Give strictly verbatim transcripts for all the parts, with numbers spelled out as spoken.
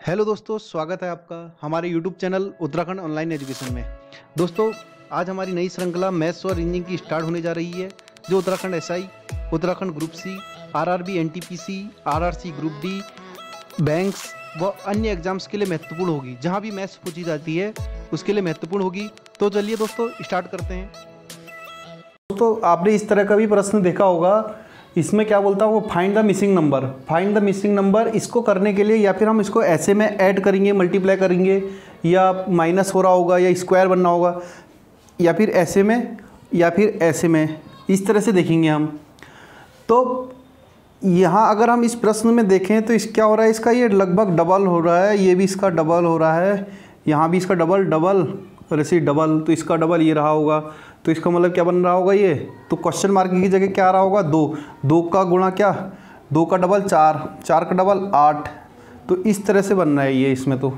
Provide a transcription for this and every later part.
Hello दोस्तों, स्वागत है आपका हमारे YouTube channel Uttarakhand online education में। दोस्तों, आज हमारी नई श्रृंखला मैथ्स और इंजीनियरिंग की स्टार्ट होने जा रही है, जो Uttarakhand SI, Uttarakhand group C, RRB NTPC, RRC group D, banks व अन्य एग्जाम्स के लिए महत्वपूर्ण होगी। जहां भी मैथ्स पूछी जाती है उसके लिए महत्वपूर्ण होगी। तो चलिए दोस्तों, स्टार्ट करते हैं। दोस्तों, आपने इस तरह का भी प्रश्न देखा होगा। इसमें क्या बोलता है वो, find the missing number. Find the missing number इसको करने के लिए या फिर हम इसको ऐसे में ऐड करेंगे, मल्टीप्लाई करेंगे, या माइनस हो रहा होगा, या स्क्वायर बनना होगा, या फिर ऐसे में, या फिर ऐसे में, इस तरह से देखेंगे हम। तो यहाँ अगर हम इस प्रश्न में देखें तो इस क्या हो रहा है, इसका ये लगभग डबल हो रहा है, ये भी इसका डबल हो रहा है, यहाँ भी इसका डबल डबल और ऐसे डबल, तो इसका डबल ये रहा होगा। तो इसका मतलब क्या बन रहा होगा ये, तो क्वेश्चन मार्क की जगह क्या आ रहा होगा, दो। दो का गुणा क्या, दो का डबल चार, चार का डबल आठ। तो इस तरह से बन रहा है ये इसमें। तो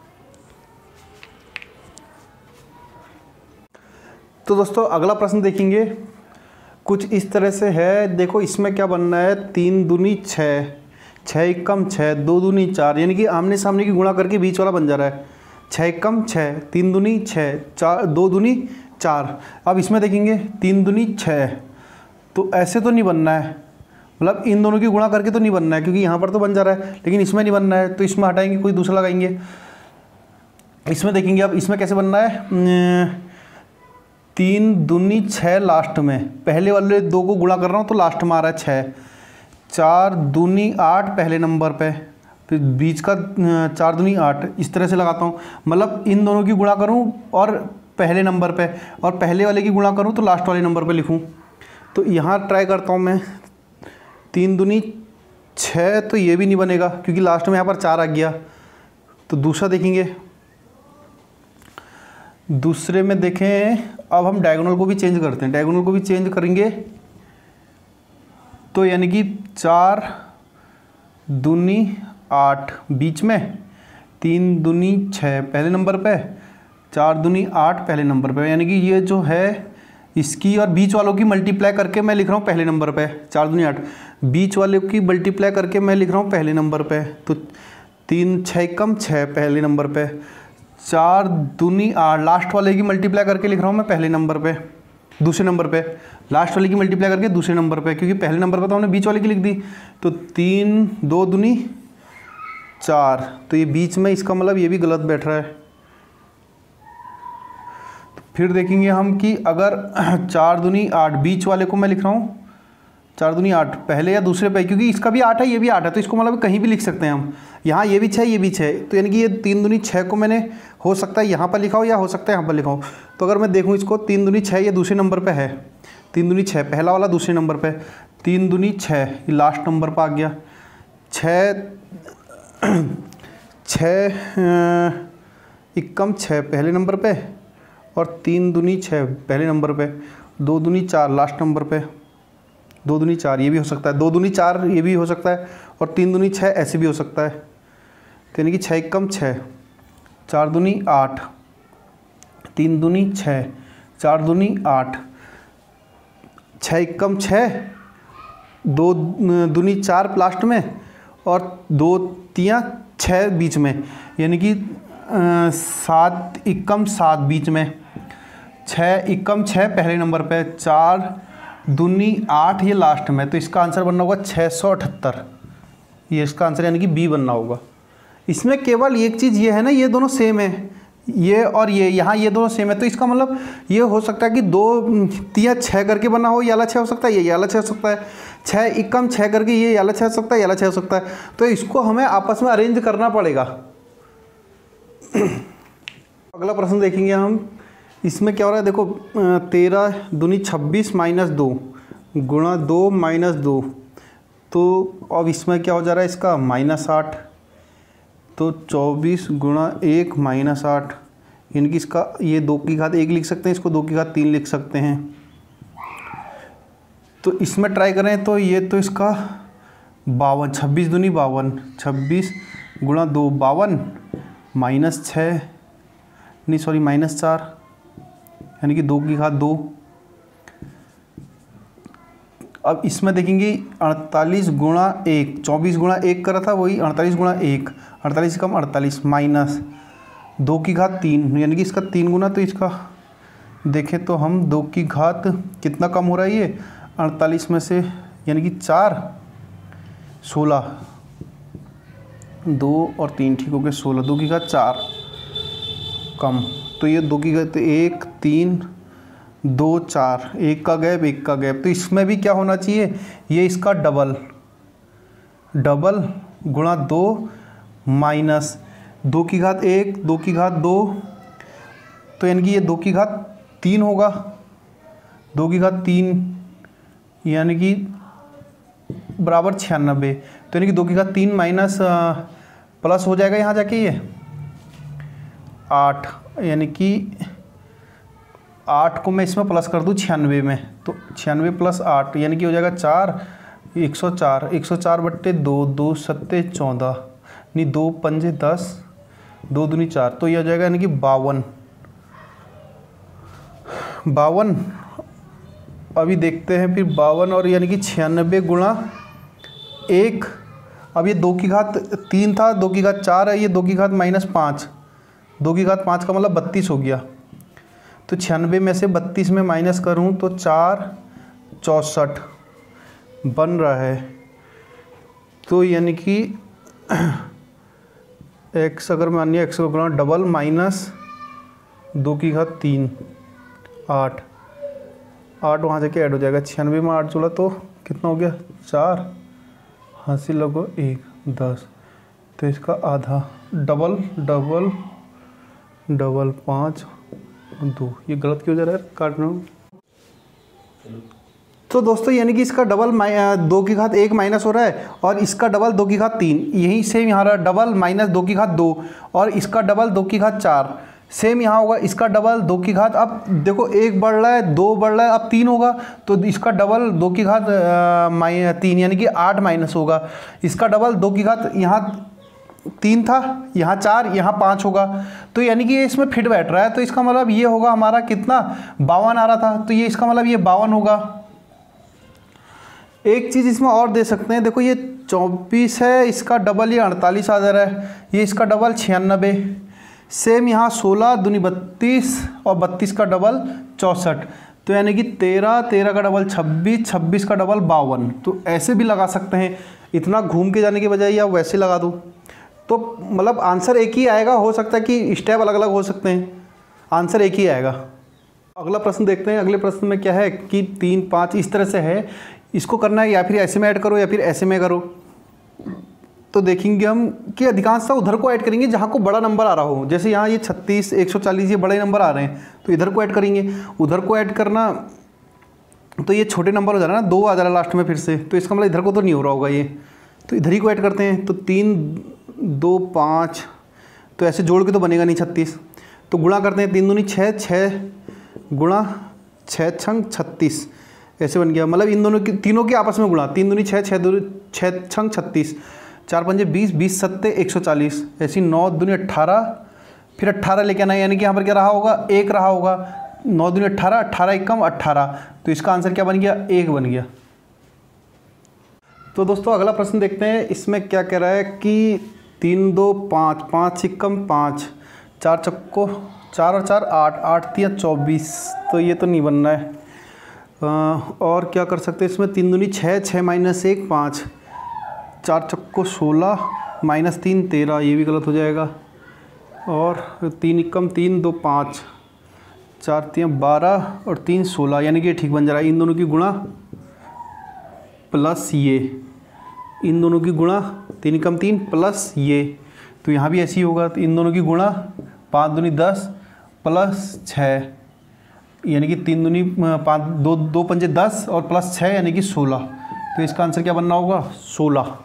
तो दोस्तों अगला प्रश्न देखेंगे, कुछ इस तरह से है। देखो इसमें क्या बनना है, तीन दूनी छः, छः एकम छः, दो दूनी चार, यानी कि आमने सामने की गुणा करके बीच वाला बन जा रहा है। छः एकम छः, तीन दूनी छः, चार, दो दूनी चार। अब इसमें देखेंगे तीन दूनी छः, तो ऐसे तो नहीं बनना है, मतलब इन दोनों की गुणा करके तो नहीं बनना है, क्योंकि यहाँ पर तो बन जा रहा है, लेकिन इसमें नहीं बनना है। तो इसमें हटाएंगे, कोई दूसरा लगाएंगे। इसमें देखेंगे अब इसमें कैसे बनना है, तीन दूनी छः लास्ट में, पहले वाले दो को गुणा कर रहा हूँ तो लास्ट में आ रहा है छः। चार दूनी आठ पहले नंबर पे, फिर बीच का चार दूनी आठ, इस तरह से लगाता हूँ। मतलब इन दोनों की गुणा करूँ और पहले नंबर पे, और पहले वाले की गुणा करूँ तो लास्ट वाले नंबर पे लिखूँ। तो यहाँ ट्राई करता हूँ मैं, तीन दूनी छः, तो ये भी नहीं बनेगा क्योंकि लास्ट में यहाँ पर चार आ गया। तो दूसरा देखेंगे, दूसरे में देखें, अब हम डायगोनल को भी चेंज करते हैं। डायगोनल को भी चेंज करेंगे तो यानी कि चार दूनी आठ बीच में, तीन दूनी छः पहले नंबर पे, चार दूनी आठ पहले नंबर पे, यानी कि ये जो है इसकी और बीच वालों की मल्टीप्लाई करके मैं लिख रहा हूँ पहले नंबर पे। चार दूनी आठ, बीच वाले की मल्टीप्लाई करके मैं लिख रहा हूँ पहले नंबर पे। तो तीन छः कम छः पहले नंबर पे, चार दूनी आठ, लास्ट वाले की मल्टीप्लाई करके लिख रहा हूँ मैं पहले नंबर पे, दूसरे नंबर पे, लास्ट वाले की मल्टीप्लाई करके दूसरे नंबर पे, क्योंकि पहले नंबर पे तो हमने बीच वाले की लिख दी। तो तीन दो दूनी चार, तो ये बीच में, इसका मतलब ये भी गलत बैठ रहा है। तो फिर देखेंगे हम कि अगर चार दूनी आठ, बीच वाले को मैं लिख रहा हूँ चार दूनी आठ पहले या दूसरे पे, क्योंकि इसका भी आठ है ये भी आठ है, तो इसको मतलब कहीं भी लिख सकते हैं हम। यहाँ ये भी छः ये भी छः, तो यानी कि ये तीन दूनी छः को मैंने हो सकता है यहाँ पर लिखा हो या हो सकता है यहाँ पर लिखा हो। तो अगर मैं देखूँ इसको, तीन दूनी छः ये दूसरे नंबर पे है, तीन दूनी छः पहला वाला दूसरे नंबर पे, तीन दूनी छः ये लास्ट नंबर पर आ गया, छः छः इक्कम छः पहले नंबर पे, और तीन दूनी छः पहले नंबर पे, दो दूनी चार लास्ट नंबर पे, दो दूनी चार ये भी हो सकता है, दो दूनी चार ये भी हो सकता है, और तीन दूनी छः ऐसे भी हो सकता है। तो यानी कि छः कम छः, चार दूनी आठ, तीन दूनी छः, चार दूनी आठ, छः कम छः, दो दूनी चार लास्ट में, और दो तियाँ छः बीच में, यानी कि सात इक्कम सात बीच में, छः इक्कम छः पहले नंबर पे, चार दूनी आठ ये लास्ट में। तो इसका आंसर बनना होगा छः सौ अठहत्तर, ये इसका आंसर यानी कि बी बनना होगा। इसमें केवल एक चीज़ ये है ना, ये दोनों सेम है, ये और ये, यहाँ ये दोनों सेम है, तो इसका मतलब ये हो सकता है कि दो तिया छः करके बना हो, ये वाला छः हो सकता है, ये वाला छः हो सकता है, छः इक्कम छः करके ये वाला छः हो सकता है, ये वाला छः हो सकता है। तो इसको हमें आपस में अरेंज करना पड़ेगा। अगला प्रश्न देखेंगे हम, इसमें क्या हो रहा है, देखो तेरह दूनी छब्बीस माइनस दो गुणा दो माइनस दो, तो अब इसमें क्या हो जा रहा है, इसका माइनस आठ, तो चौबीस गुणा एक माइनस आठ, यानी कि इसका ये दो की घात एक लिख सकते हैं, इसको दो की घात तीन लिख सकते हैं। तो इसमें ट्राई करें तो ये तो इसका बावन, छब्बीस दूनी बावन, छब्बीस गुणा दो बावन, माइनस छः नहीं सॉरी माइनस चार, यानी कि दो की घात दो, अब इसमें देखेंगे अड़तालीस गुणा एक, चौबीस गुणा एक करा था, वही अड़तालीस गुणा एक, अड़तालीस कम अड़तालीस माइनस दो की घात तीन, यानी कि इसका तीन गुना, तो इसका देखें तो हम दो की घात कितना कम हो रहा है ये अड़तालीस में से, यानी कि चार, सोलह, दो और तीन ठीक हो गए सोलह, दो की घात चार कम, तो ये दो की घात एक, तीन, दो, चार, एक का गैप एक का गैप, तो इसमें भी क्या होना चाहिए, ये इसका डबल, डबल गुणा दो माइनस दो की घात एक, दो की घात दो, तो यानी कि ये दो की घात तीन होगा, दो की घात तीन यानी कि बराबर छियानबे, तो यानी कि दो की घात तीन माइनस प्लस हो जाएगा यहाँ जाके ये आठ, यानी कि आठ को मैं इसमें प्लस कर दूँ छियानवे में, तो छियानवे प्लस आठ यानी कि हो जाएगा चार, एक सौ चार, एक सौ चार बट्टे दो, दो सत्ते चौदह, नहीं दो पंजे दस, दो दूनी चार, तो ये हो जाएगा यानी कि बावन, बावन। अभी देखते हैं फिर बावन और यानी कि छियानबे गुणा एक, अब ये दो की घात तीन था, दो की घात चार है, ये दो की घात माइनस पाँच, दो की घात पाँच का मतलब बत्तीस हो गया, तो छियानबे में से बत्तीस में माइनस करूँ तो चार चौंसठ बन रहा है, तो यानी कि एक्स अगर मानिए एक्स को गुणा डबल माइनस दो की घात तीन, आठ, आठ वहाँ जाके ऐड हो जाएगा, छियानवे में आठ जोड़ा तो कितना हो गया चार, हासिल लगो एक, दस, तो इसका आधा, डबल डबल डबल पाँच दो, ये गलत क्यों जा रहा है काटना। तो दोस्तों यानी कि इसका डबल दो की घात एक माइनस हो रहा है और इसका डबल दो की घात तीन, यही सेम यहाँ रहा डबल माइनस दो की घात दो, और इसका डबल दो की घात चार, सेम यहाँ होगा इसका डबल दो की घात, अब देखो एक बढ़ रहा है, दो बढ़ रहा है, अब तीन होगा, तो इसका डबल दो की घात माइ तीन यानी कि आठ माइनस होगा, इसका डबल दो की घात यहाँ तीन था, यहाँ चार, यहाँ पाँच होगा, तो यानी कि ये इसमें फिट बैठ रहा है, तो इसका मतलब ये होगा हमारा कितना बावन आ रहा था, तो ये इसका मतलब ये बावन होगा। एक चीज़ इसमें और दे सकते हैं, देखो ये चौबीस है, इसका डबल ये अड़तालीस आ जा रहा है, ये इसका डबल छियानबे, सेम यहाँ सोलह दूनी बत्तीस और बत्तीस का डबल चौंसठ, तो यानी कि तेरह, तेरह का डबल छब्बीस, छब्बीस का डबल बावन, तो ऐसे भी लगा सकते हैं, इतना घूम के जाने के बजाय आप वैसे लगा दो, तो मतलब आंसर एक ही आएगा, हो सकता है कि स्टेप अलग अलग हो सकते हैं, आंसर एक ही आएगा। अगला प्रश्न देखते हैं, अगले प्रश्न में क्या है कि तीन पाँच इस तरह से है, इसको करना है या फिर ऐसे में ऐड करो या फिर ऐसे में करो, तो देखेंगे हम कि अधिकांशतः उधर को ऐड करेंगे जहाँ को बड़ा नंबर आ रहा हो, जैसे यहाँ ये छत्तीस, एक सौ चालीस ये बड़े नंबर आ रहे हैं, तो इधर को ऐड करेंगे, उधर को ऐड करना तो ये छोटे नंबर हो जा रहा है ना, दो आ जा रहा है लास्ट में फिर से, तो इसका मतलब इधर को तो नहीं हो रहा होगा ये, तो इधर ही को ऐड करते हैं, तो तीन दो पाँच, तो ऐसे जोड़ के तो बनेगा नहीं छत्तीस, तो गुणा करते हैं, तीन दूनी छः, छः गुणा छः छंग छत्तीस, ऐसे बन गया, मतलब इन दोनों की तीनों के आपस में गुणा, तीन दूनी छः, छः दूनी छः छंग छत्तीस, चार पंजे बीस, बीस सत्ते एक सौ चालीस, ऐसी नौ दूनी अट्ठारह, फिर अट्ठारह लेके आना है, यानी कि यहाँ पर क्या रहा होगा एक रहा होगा, नौ दूनी अट्ठारह, अट्ठारह एक कम अट्ठारह, तो इसका आंसर क्या बन गया एक बन गया। तो दोस्तों अगला प्रश्न देखते हैं, इसमें क्या कह रहा है कि तीन दो पाँच, पाँच सिक्कम पाँच, चार चक्को चार और चार आठ, आठ तिया चौबीस, तो ये तो नहीं बनना है। आ, और क्या कर सकते हैं इसमें, तीन दूनी छः, छः माइनस एक पाँच, चार चक्को सोलह माइनस तीन तेरह, ये भी गलत हो जाएगा। और तीन इक्कम तीन, दो पाँच, चार तिया बारह और तीन सोलह, यानी कि ये ठीक बन जा रहा है। इन दोनों की गुणा प्लस ये, इन दोनों की गुणा तीन कम तीन प्लस ये, तो यहाँ भी ऐसे ही होगा। तो इन दोनों की गुणा पाँच दूनी दस प्लस छः, यानी कि तीन दूनी पाँच, दो दो पंजे दस और प्लस छः यानी कि सोलह, तो इसका आंसर क्या बनना होगा सोलह।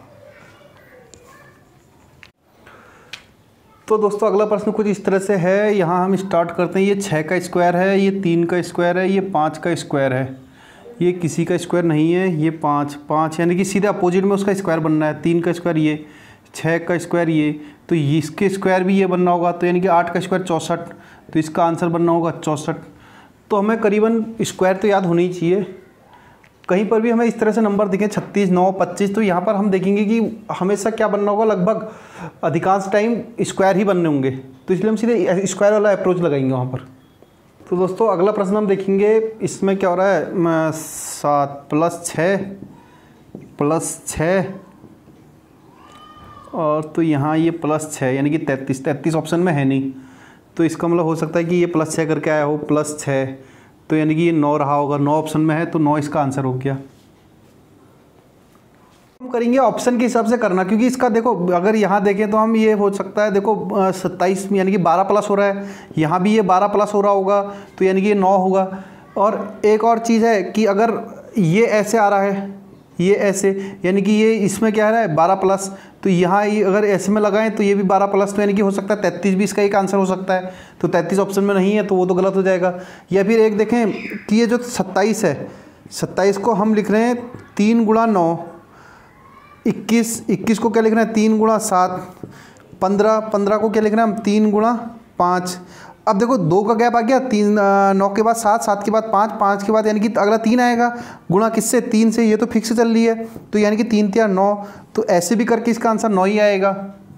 तो दोस्तों अगला प्रश्न कुछ इस तरह से है, यहाँ हम स्टार्ट करते हैं। ये छः का स्क्वायर है, ये तीन का स्क्वायर है, ये पाँच का स्क्वायर है, ये किसी का स्क्वायर नहीं है, ये पाँच पाँच यानी कि सीधे अपोजिट में उसका स्क्वायर बनना है। तीन का स्क्वायर ये, छः का स्क्वायर ये, तो इसके स्क्वायर भी ये बनना होगा, तो यानी कि आठ का स्क्वायर चौंसठ, तो इसका आंसर बनना होगा चौंसठ। तो हमें करीबन स्क्वायर तो याद होनी ही चाहिए, कहीं पर भी हमें इस तरह से नंबर दिखे छत्तीस, नौ, पच्चीस, तो यहाँ पर हम देखेंगे कि हमेशा क्या बनना होगा, लगभग अधिकांश टाइम स्क्वायर ही बनने होंगे। तो इसलिए हम सीधे स्क्वायर वाला अप्रोच लगाएंगे वहाँ पर। तो दोस्तों अगला प्रश्न हम देखेंगे, इसमें क्या हो रहा है, सात प्लस छः प्लस छः और तो यहाँ ये प्लस छः यानी कि तैंतीस, तैंतीस ऑप्शन में है नहीं, तो इसका मतलब हो सकता है कि ये प्लस छः करके आया हो, प्लस छः, तो यानी कि ये नौ रहा होगा, नौ ऑप्शन में है तो नौ इसका आंसर हो गया। हम करेंगे ऑप्शन के हिसाब से करना, क्योंकि इसका देखो अगर यहाँ देखें तो हम ये हो सकता है, देखो सत्ताईस यानी कि बारह प्लस हो रहा है, यहाँ भी ये बारह प्लस हो रहा होगा, तो यानी कि ये नौ होगा। और एक और चीज़ है कि अगर ये ऐसे आ रहा है, ये ऐसे, यानी कि ये इसमें क्या है बारह प्लस, तो यहाँ ये अगर ऐसे में लगाएं तो ये भी बारह प्लस, तो यानी कि हो सकता है तैंतीस भी इसका एक आंसर हो सकता है। तो तैंतीस ऑप्शन में नहीं है तो वो तो गलत हो जाएगा। या फिर एक देखें कि ये जो सत्ताईस है, सत्ताईस को हम लिख रहे हैं तीन गुणा नौ, इक्कीस, इक्कीस को क्या लिख रहे हैं तीन गुणा सात, पंद्रह, पंद्रह को क्या लिख रहे हैं हम तीन गुणा पाँच। अब देखो दो का गैप आ गया, तीन, नौ के बाद सात, सात के बाद पाँच, पाँच के बाद यानी कि अगला तीन आएगा, गुणा किससे, तीन से, ये तो फिक्स चल रही है, तो यानी कि तीन तिया नौ, तो ऐसे भी करके इसका आंसर नौ ही आएगा।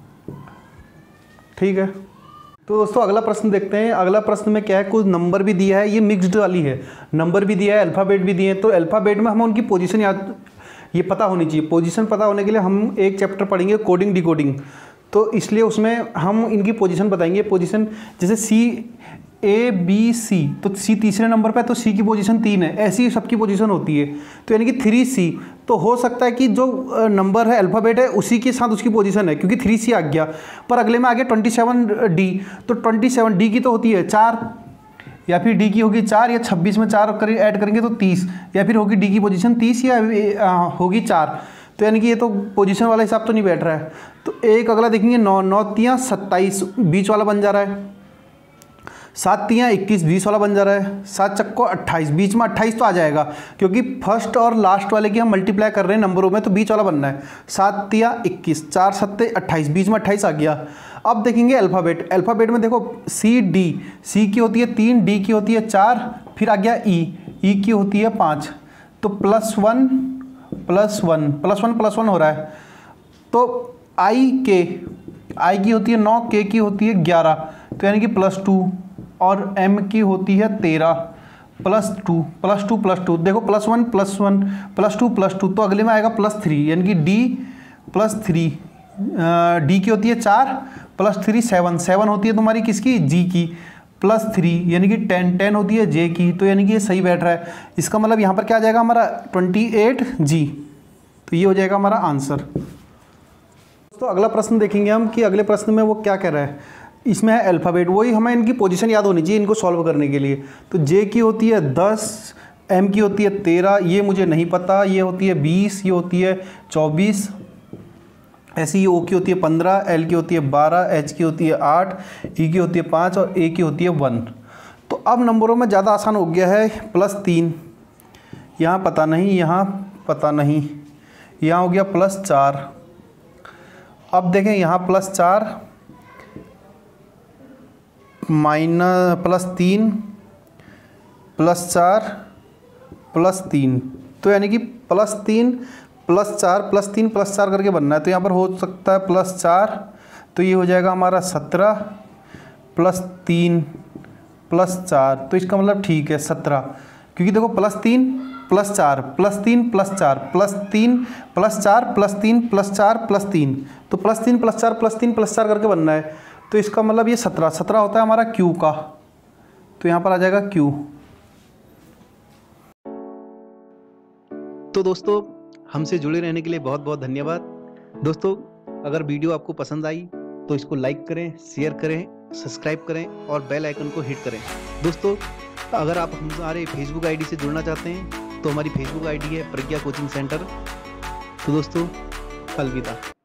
ठीक है, तो दोस्तों अगला प्रश्न देखते हैं। अगला प्रश्न में क्या है, कुछ नंबर भी दिया है, ये मिक्स्ड वाली है, नंबर भी दिया है, अल्फ़ाबेट भी दिए हैं। तो अल्फ़ाबेट में हम उनकी पोजीशन याद, ये पता होनी चाहिए। पोजीशन पता होने के लिए हम एक चैप्टर पढ़ेंगे कोडिंग डिकोडिंग, तो इसलिए उसमें हम इनकी पोजीशन बताएंगे। पोजीशन जैसे सी ए बी सी, तो सी तीसरे नंबर पे है तो सी की पोजीशन तीन है, ऐसी सबकी पोजीशन होती है। तो यानी कि थ्री सी, तो हो सकता है कि जो नंबर है अल्फ़ाबेट है उसी के साथ उसकी पोजीशन है, क्योंकि थ्री सी आ गया, पर अगले में आ गया ट्वेंटी सेवन डी, तो ट्वेंटी सेवन डी की तो होती है चार, या फिर डी की होगी चार, या छब्बीस में चार कर ऐड करेंगे तो तीस, या फिर होगी डी की पोजीशन तीस, या होगी चार। तो यानी कि ये तो पोजीशन वाला हिसाब तो नहीं बैठ रहा है। तो एक अगला देखेंगे, नौ, नौ तियाँ सत्ताईस, बीच वाला बन जा रहा है, सात तियाँ इक्कीस, बीच वाला बन जा रहा है, सात चक्को अट्ठाईस, बीच में अट्ठाईस तो आ जाएगा, क्योंकि फर्स्ट और लास्ट वाले की हम मल्टीप्लाई कर रहे हैं नंबरों में, तो बीच वाला बनना है। सात तियाँ इक्कीस, चार सत्ते अट्ठाईस, बीच में अट्ठाईस आ गया। अब देखेंगे अल्फ़ाबेट, अल्फ़ाबेट में देखो सी डी, सी की होती है तीन, डी की होती है चार, फिर आ गया ई, ई की होती है पाँच, तो plus one plus one plus one plus one हो रहा है। तो आई के, आई की होती है नौ, के की होती है ग्यारह, तो यानी कि प्लस टू, और एम की होती है तेरह, plus two plus two plus two, देखो plus one plus one plus two plus two, तो अगले में आएगा प्लस थ्री, यानी कि डी प्लस थ्री, डी की होती है चार, प्लस थ्री सेवन, सेवन होती है तुम्हारी किसकी, जी की, प्लस थ्री यानी कि टेन, टेन होती है जे की, तो यानी कि ये सही बैठ रहा है। इसका मतलब यहाँ पर क्या आ जाएगा हमारा ट्वेंटी एट जी, तो ये हो जाएगा हमारा आंसर। तो अगला प्रश्न देखेंगे हम कि अगले प्रश्न में वो क्या कह रहा है। इसमें है अल्फ़ाबेट, वही हमें इनकी पोजीशन याद होनी चाहिए इनको सॉल्व करने के लिए। तो जे की होती है दस, एम की होती है तेरह, ये मुझे नहीं पता, ये होती है बीस, ये होती है चौबीस, ऐसी ओ की होती है पंद्रह, एल की होती है बारह, एच की होती है आठ, ई की होती है पाँच और ए की होती है वन। तो अब नंबरों में ज़्यादा आसान हो गया है, प्लस तीन, यहाँ पता नहीं, यहाँ पता नहीं, यहाँ हो गया प्लस चार। अब देखें यहाँ प्लस चार माइनस प्लस तीन प्लस चार प्लस तीन, तो यानी कि प्लस तीन प्लस चार प्लस तीन प्लस चार करके बनना है। तो यहाँ पर हो सकता है प्लस चार, तो ये हो जाएगा हमारा सत्रह, प्लस तीन प्लस चार, तो इसका मतलब ठीक है सत्रह, क्योंकि देखो प्लस तीन प्लस चार प्लस तीन प्लस चार प्लस तीन प्लस चार प्लस तीन प्लस चार प्लस तीन, तो प्लस तीन प्लस चार प्लस तीन प्लस चार करके बनना है। तो इसका मतलब ये सत्रह, सत्रह होता है हमारा क्यू का, तो यहाँ पर आ जाएगा क्यू। तो दोस्तों हमसे जुड़े रहने के लिए बहुत बहुत धन्यवाद। दोस्तों अगर वीडियो आपको पसंद आई तो इसको लाइक करें, शेयर करें, सब्सक्राइब करें और बेल आइकन को हिट करें। दोस्तों अगर आप हमारे फेसबुक आईडी से जुड़ना चाहते हैं तो हमारी फेसबुक आईडी है प्रज्ञा कोचिंग सेंटर। तो दोस्तों अलविदा।